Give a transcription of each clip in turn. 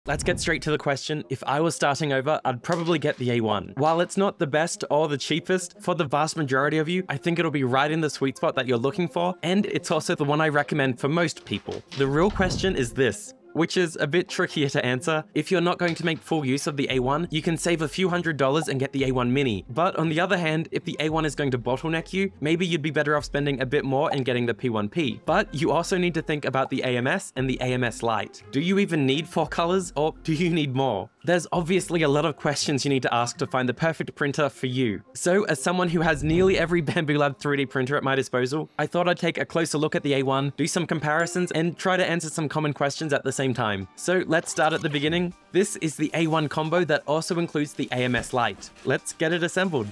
Let's get straight to the question. If I was starting over, I'd probably get the A1. While it's not the best or the cheapest, for the vast majority of you, I think it'll be right in the sweet spot that you're looking for, and it's also the one I recommend for most people. The real question is this, which is a bit trickier to answer. If you're not going to make full use of the A1, you can save a few $100s and get the A1 Mini. But on the other hand, if the A1 is going to bottleneck you, maybe you'd be better off spending a bit more and getting the P1P. But you also need to think about the AMS and the AMS Lite. Do you even need 4 colors, or do you need more? There's obviously a lot of questions you need to ask to find the perfect printer for you. So as someone who has nearly every Bambu Lab 3D printer at my disposal, I thought I'd take a closer look at the A1, do some comparisons, and try to answer some common questions at the same time. So let's start at the beginning. This is the A1 combo that also includes the AMS Lite. Let's get it assembled.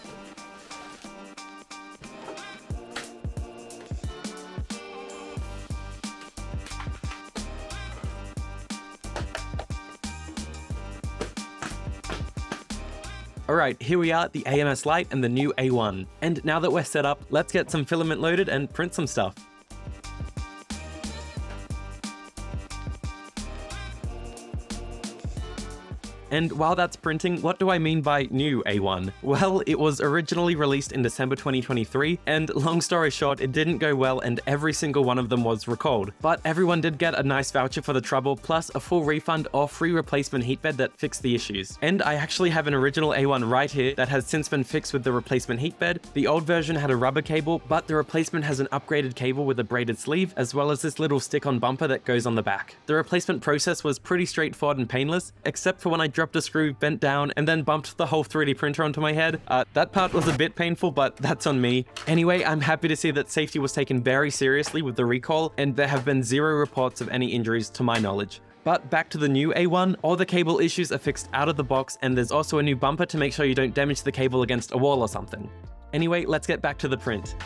Alright, here we are at the AMS Lite and the new A1. And now that we're set up, let's get some filament loaded and print some stuff. And while that's printing, what do I mean by new A1? Well, it was originally released in December 2023, and long story short, it didn't go well and every single one of them was recalled. But everyone did get a nice voucher for the trouble, plus a full refund or free replacement heatbed that fixed the issues. And I actually have an original A1 right here that has since been fixed with the replacement heatbed. The old version had a rubber cable, but the replacement has an upgraded cable with a braided sleeve, as well as this little stick-on bumper that goes on the back. The replacement process was pretty straightforward and painless, except for when I dropped a screw, bent down, and then bumped the whole 3D printer onto my head. That part was a bit painful, but that's on me. Anyway, I'm happy to see that safety was taken very seriously with the recall, and there have been 0 reports of any injuries to my knowledge. But back to the new A1, all the cable issues are fixed out of the box, and there's also a new bumper to make sure you don't damage the cable against a wall or something. Anyway, let's get back to the print.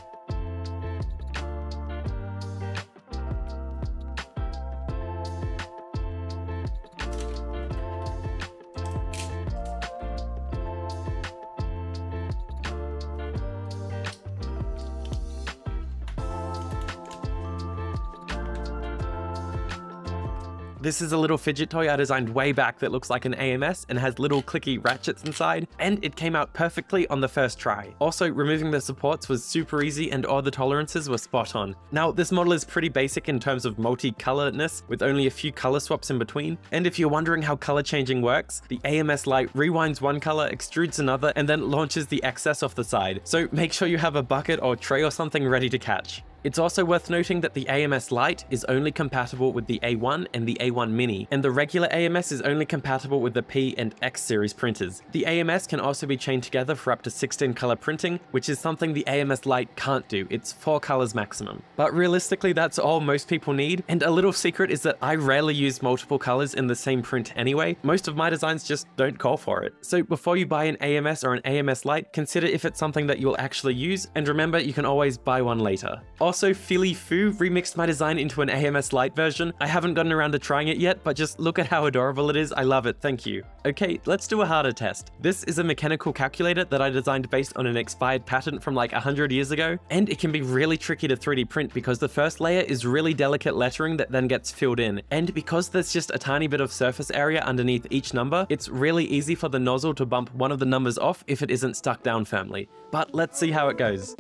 This is a little fidget toy I designed way back that looks like an AMS and has little clicky ratchets inside, and it came out perfectly on the first try. Also, removing the supports was super easy and all the tolerances were spot on. Now, this model is pretty basic in terms of multicoloredness, with only a few color swaps in between, and if you're wondering how color changing works, the AMS Lite rewinds one color, extrudes another, and then launches the excess off the side, so make sure you have a bucket or tray or something ready to catch. It's also worth noting that the AMS Lite is only compatible with the A1 and the A1 Mini, and the regular AMS is only compatible with the P and X series printers. The AMS can also be chained together for up to 16 color printing, which is something the AMS Lite can't do. It's 4 colors maximum. But realistically, that's all most people need, and a little secret is that I rarely use multiple colors in the same print anyway. Most of my designs just don't call for it. So before you buy an AMS or an AMS Lite, consider if it's something that you'll actually use, and remember you can always buy one later. Also, Philly Foo remixed my design into an AMS Lite version. I haven't gotten around to trying it yet, but just look at how adorable it is. I love it, thank you. Okay, let's do a harder test. This is a mechanical calculator that I designed based on an expired patent from like 100 years ago, and it can be really tricky to 3D print because the first layer is really delicate lettering that then gets filled in, and because there's just a tiny bit of surface area underneath each number, it's really easy for the nozzle to bump one of the numbers off if it isn't stuck down firmly. But let's see how it goes.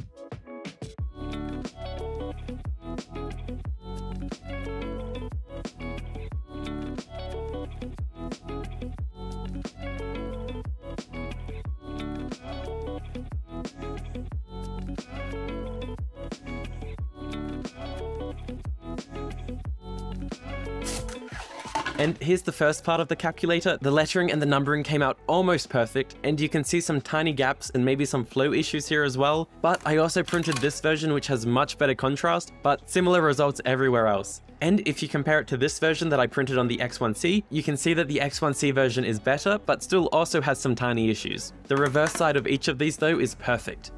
And here's the first part of the calculator. The lettering and the numbering came out almost perfect, and you can see some tiny gaps and maybe some flow issues here as well. But I also printed this version, which has much better contrast, but similar results everywhere else. And if you compare it to this version that I printed on the X1C, you can see that the X1C version is better, but still also has some tiny issues. The reverse side of each of these though is perfect.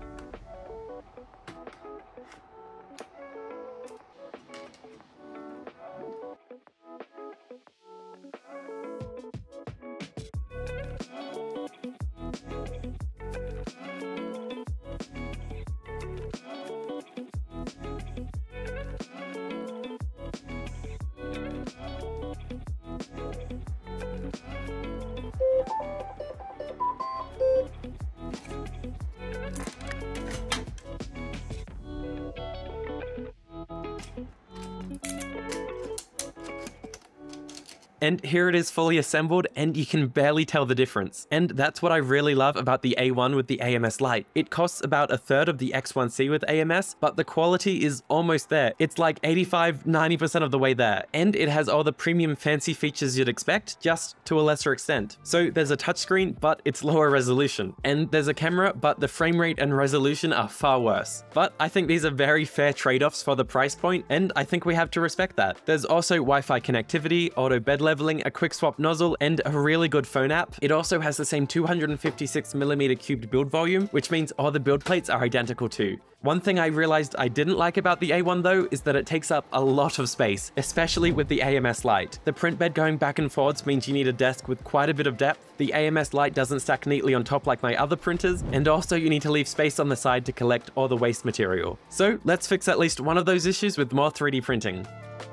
and here it is fully assembled, and you can barely tell the difference. And that's what I really love about the A1 with the AMS Lite. It costs about a third of the X1C with AMS, but the quality is almost there. It's like 85–90% of the way there, and it has all the premium fancy features you'd expect, just to a lesser extent. So there's a touchscreen, but it's lower resolution, and there's a camera, but the frame rate and resolution are far worse. But I think these are very fair trade-offs for the price point, and I think we have to respect that. There's also Wi-Fi connectivity, auto bed leveling, a quick swap nozzle, and a really good phone app. It also has the same 256mm cubed build volume, which means all the build plates are identical too. One thing I realized I didn't like about the A1 though is that it takes up a lot of space, especially with the AMS Lite. The print bed going back and forwards means you need a desk with quite a bit of depth. The AMS Lite doesn't stack neatly on top like my other printers, and also you need to leave space on the side to collect all the waste material. So let's fix at least one of those issues with more 3D printing.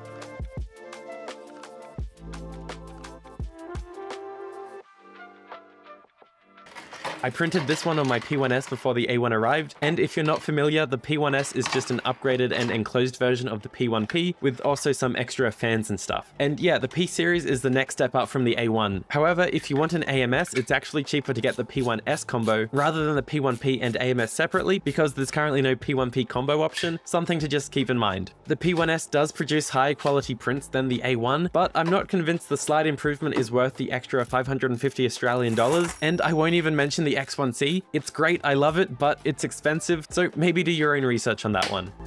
I printed this one on my P1S before the A1 arrived, and if you're not familiar, the P1S is just an upgraded and enclosed version of the P1P, with also some extra fans and stuff. And yeah, the P series is the next step up from the A1. However, if you want an AMS, it's actually cheaper to get the P1S combo rather than the P1P and AMS separately, because there's currently no P1P combo option, something to just keep in mind. The P1S does produce higher quality prints than the A1, but I'm not convinced the slight improvement is worth the extra 550 Australian dollars, and I won't even mention the X1C. It's great, I love it, but it's expensive, so maybe do your own research on that one.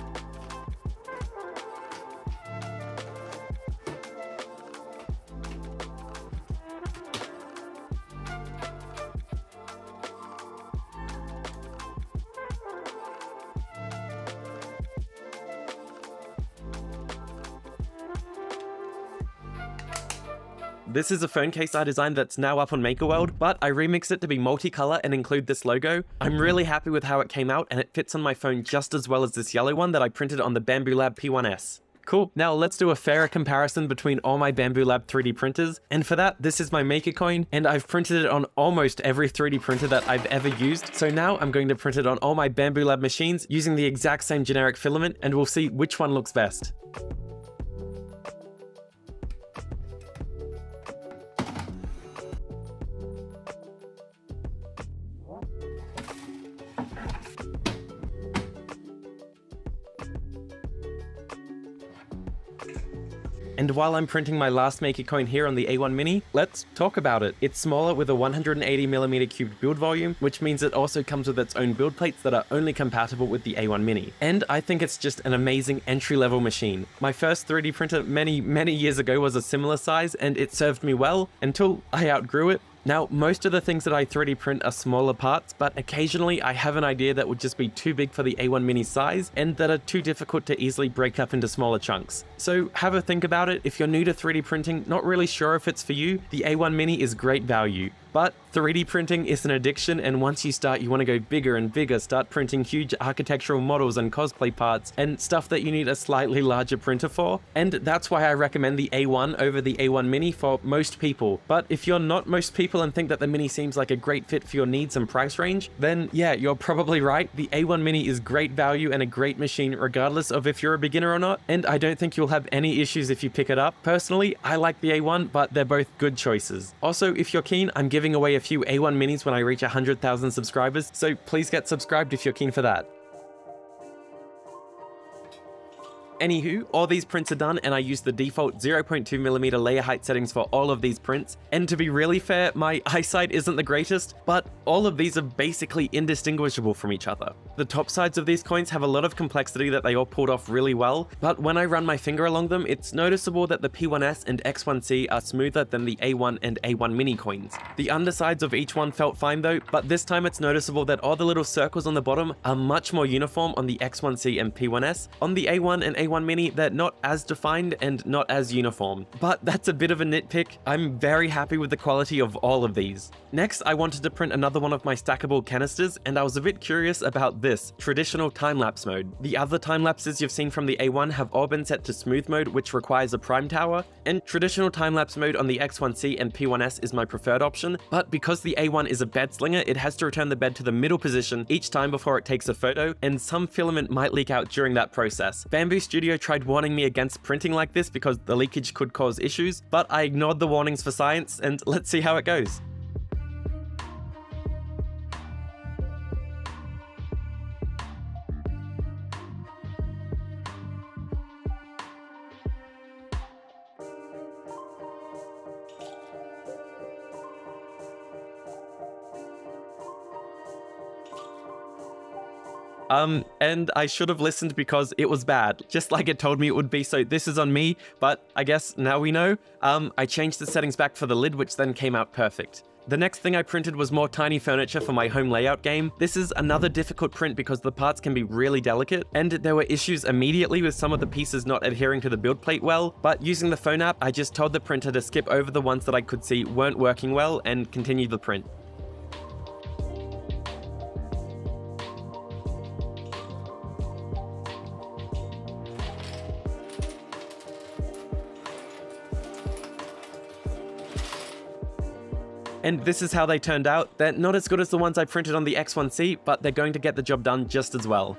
This is a phone case I designed that's now up on MakerWorld, but I remixed it to be multicolor and include this logo. I'm really happy with how it came out, and it fits on my phone just as well as this yellow one that I printed on the Bambu Lab P1S. Cool, now let's do a fairer comparison between all my Bambu Lab 3D printers, and for that, this is my Maker coin, and I've printed it on almost every 3D printer that I've ever used, so now I'm going to print it on all my Bambu Lab machines using the exact same generic filament, and we'll see which one looks best. And while I'm printing my last Maker coin here on the A1 Mini, let's talk about it. It's smaller with a 180mm cubed build volume, which means it also comes with its own build plates that are only compatible with the A1 Mini. And I think it's just an amazing entry-level machine. My first 3D printer many years ago was a similar size, and it served me well until I outgrew it. Now, most of the things that I 3D print are smaller parts, but occasionally I have an idea that would just be too big for the A1 Mini size and that are too difficult to easily break up into smaller chunks. So have a think about it. If you're new to 3D printing, not really sure if it's for you, the A1 Mini is great value. But 3D printing is an addiction, and once you start, you want to go bigger and bigger, start printing huge architectural models and cosplay parts and stuff that you need a slightly larger printer for. And that's why I recommend the A1 over the A1 Mini for most people. But if you're not most people and think that the Mini seems like a great fit for your needs and price range, then yeah, you're probably right. The A1 Mini is great value and a great machine regardless of if you're a beginner or not, and I don't think you'll have any issues if you pick it up. Personally, I like the A1, but they're both good choices. Also, if you're keen, I'm giving away a few A1 Minis when I reach 100,000 subscribers, so please get subscribed if you're keen for that. Anywho, all these prints are done, and I use the default 0.2mm layer height settings for all of these prints. And to be really fair, my eyesight isn't the greatest, but all of these are basically indistinguishable from each other. The top sides of these coins have a lot of complexity that they all pulled off really well, but when I run my finger along them, it's noticeable that the P1S and X1C are smoother than the A1 and A1 Mini coins. The undersides of each one felt fine though, but this time it's noticeable that all the little circles on the bottom are much more uniform on the X1C and P1S. On the A1 and A1 Mini, they're not as defined and not as uniform. But that's a bit of a nitpick. I'm very happy with the quality of all of these. Next, I wanted to print another one of my stackable canisters, and I was a bit curious about this. this, traditional time-lapse mode. The other time-lapses you've seen from the A1 have all been set to smooth mode, which requires a prime tower, and traditional time-lapse mode on the X1C and P1S is my preferred option, but because the A1 is a bed slinger, it has to return the bed to the middle position each time before it takes a photo, and some filament might leak out during that process. Bambu Studio tried warning me against printing like this because the leakage could cause issues, but I ignored the warnings for science, and let's see how it goes. And I should have listened because it was bad, just like it told me it would be, so this is on me, but I guess now we know. I changed the settings back for the lid, which then came out perfect. The next thing I printed was more tiny furniture for my home layout game. This is another difficult print because the parts can be really delicate, and there were issues immediately with some of the pieces not adhering to the build plate well, but using the phone app, I just told the printer to skip over the ones that I could see weren't working well and continue the print. And this is how they turned out. They're not as good as the ones I printed on the X1C, but they're going to get the job done just as well.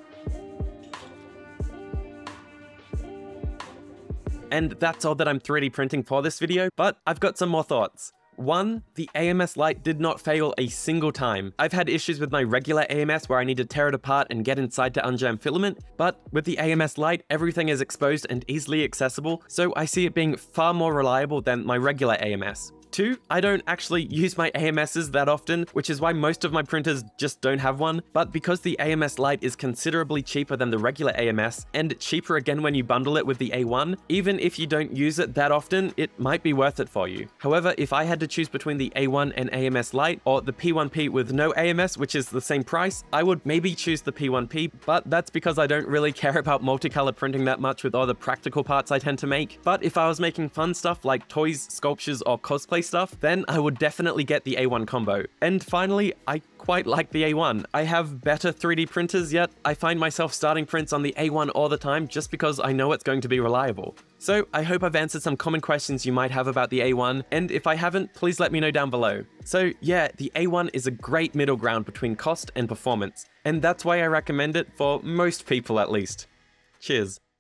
And that's all that I'm 3D printing for this video, but I've got some more thoughts. 1. The AMS Lite did not fail a single time. I've had issues with my regular AMS where I need to tear it apart and get inside to unjam filament, but with the AMS Lite, everything is exposed and easily accessible, so I see it being far more reliable than my regular AMS. 2. I don't actually use my AMSs that often, which is why most of my printers just don't have one, but because the AMS Lite is considerably cheaper than the regular AMS, and cheaper again when you bundle it with the A1, even if you don't use it that often, it might be worth it for you. However, if I had to choose between the A1 and AMS Lite, or the P1P with no AMS, which is the same price, I would maybe choose the P1P, but that's because I don't really care about multicolor printing that much with all the practical parts I tend to make. But if I was making fun stuff like toys, sculptures, or cosplay stuff, then I would definitely get the A1 combo. And finally, I quite like the A1. I have better 3D printers, yet I find myself starting prints on the A1 all the time just because I know it's going to be reliable. So I hope I've answered some common questions you might have about the A1, and if I haven't, please let me know down below. So yeah, the A1 is a great middle ground between cost and performance, and that's why I recommend it for most people at least. Cheers.